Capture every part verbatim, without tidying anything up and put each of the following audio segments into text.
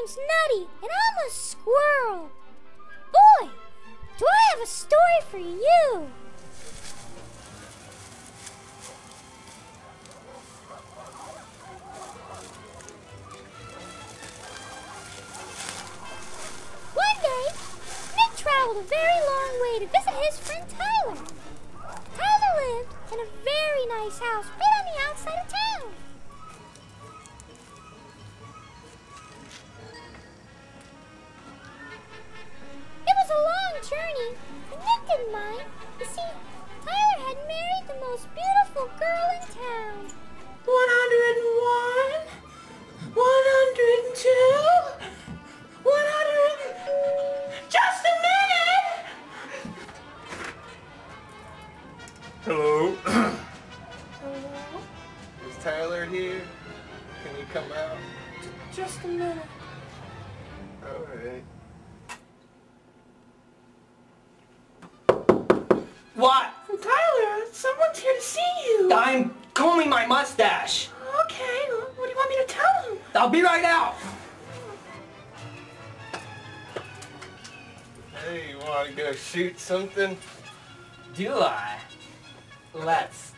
name's Nutty, and I'm a squirrel. Boy, do I have a story for you. One day, Nick traveled a very long way to visit his friend Tyler. Tyler lived in a very nice house right on the outside of town. It was a long journey, but Nick didn't mind. You see, Tyler had married the most beautiful girl in town. one hundred one, one hundred two, one hundred... Just a minute! Hello? Hello? Is Tyler here? Can you come out? Just a minute. Alright. What? Tyler, someone's here to see you. I'm combing my mustache. Okay, well, what do you want me to tell him? I'll be right out. Hey, you wanna go shoot something? Do I? Let's.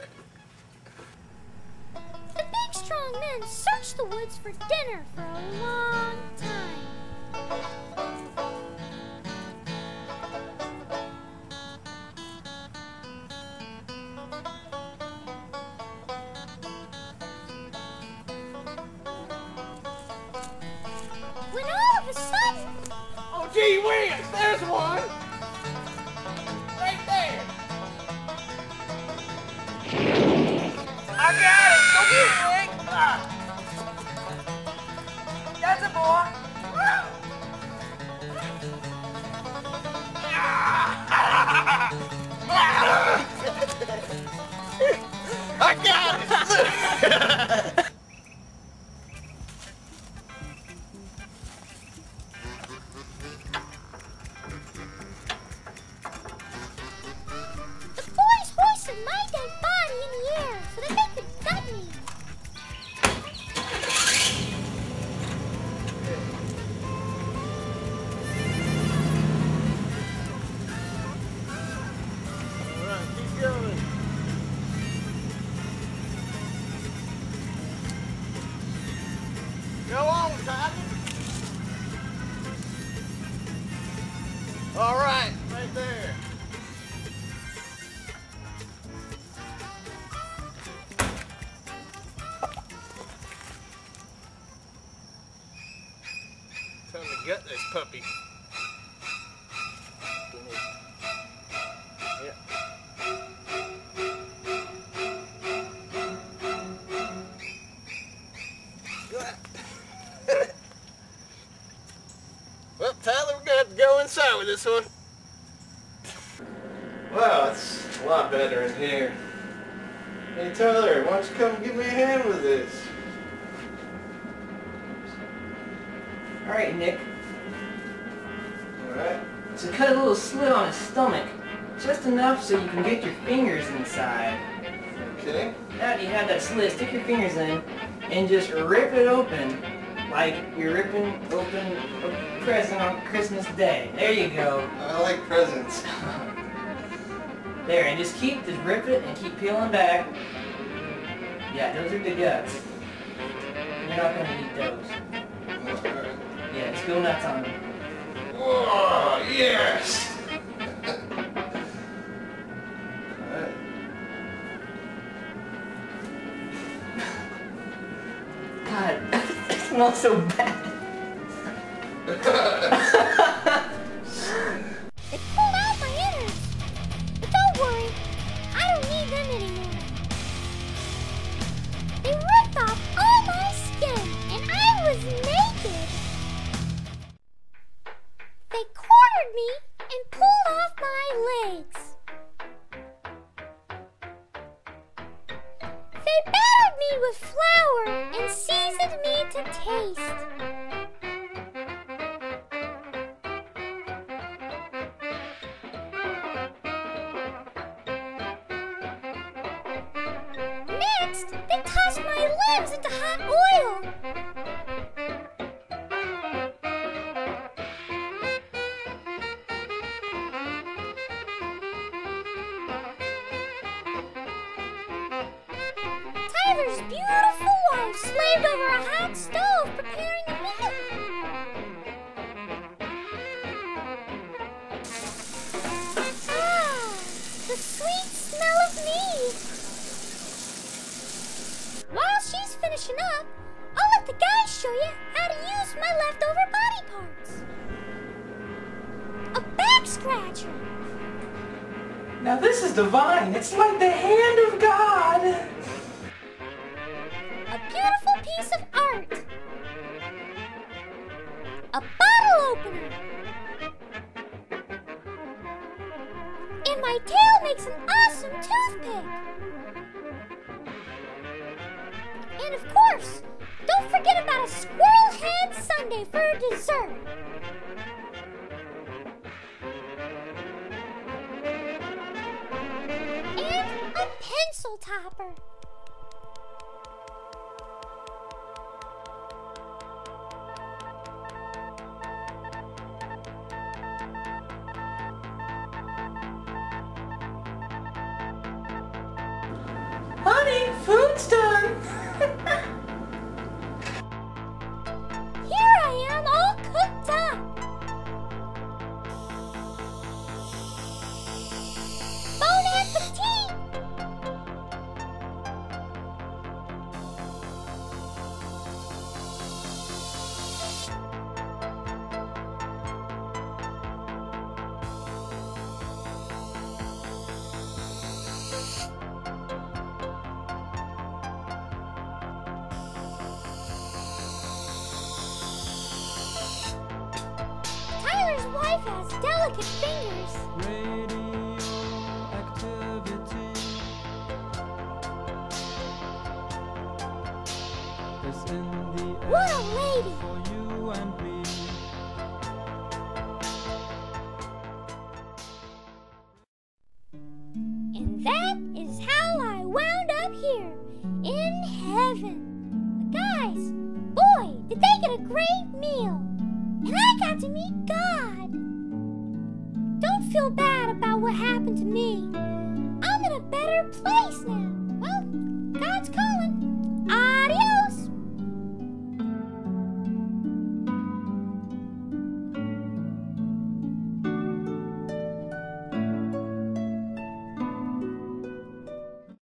The big strong men searched the woods for dinner for a long time. When all of a sudden, Oh, gee whiz! There's one! Right there! I got it! Go get it, Nick! Ah. That's a boy! I got it! the boys hoisted my dead body in the air so that they could gut me. Alright, keep going. Go on, Tyler. Alright, right there. Time to gut this puppy. Yeah. Well, Tyler, we're gonna have to go inside with this one. Wow, it's a lot better in here. Hey, Tyler, why don't you come give me a hand with this? Alright, Nick. Alright. So cut a little slit on his stomach. Just enough so you can get your fingers inside. Okay. Now that you have that slit, stick your fingers in and just rip it open like you're ripping open a present on Christmas Day. There you go. I like presents. There, and just keep, just rip it and keep peeling back. Yeah, those are the guts. You're not going to eat those. Alright. Yeah, just go nuts on them. Whoa, yes! Alright. God, it smells so bad. They pulled out my innards. But don't worry, I don't need them anymore. They ripped off all my skin, and I was naked. They cornered me and pulled off my legs. They battered me with flour and seasoned me to taste. Next, they tossed my limbs into hot oil. finishing up, I'll let the guys show you how to use my leftover body parts. A back scratcher. Now this is divine. It's like the hand of God. A beautiful piece of art. A bottle opener. And my tail makes an awesome toothpick. And of course, don't forget about a squirrel head sundae for dessert. And a pencil topper. Honey, food's done. Here I am, all cooked up. Bon appetit! Tyler's wife has delicate fingers. Radioactivity is in the air What a lady! for you and me. And that is how I wound up here, in heaven. The guys, boy, did they get a great meal. And I got to meet God. Don't feel bad about what happened to me. I'm in a better place now.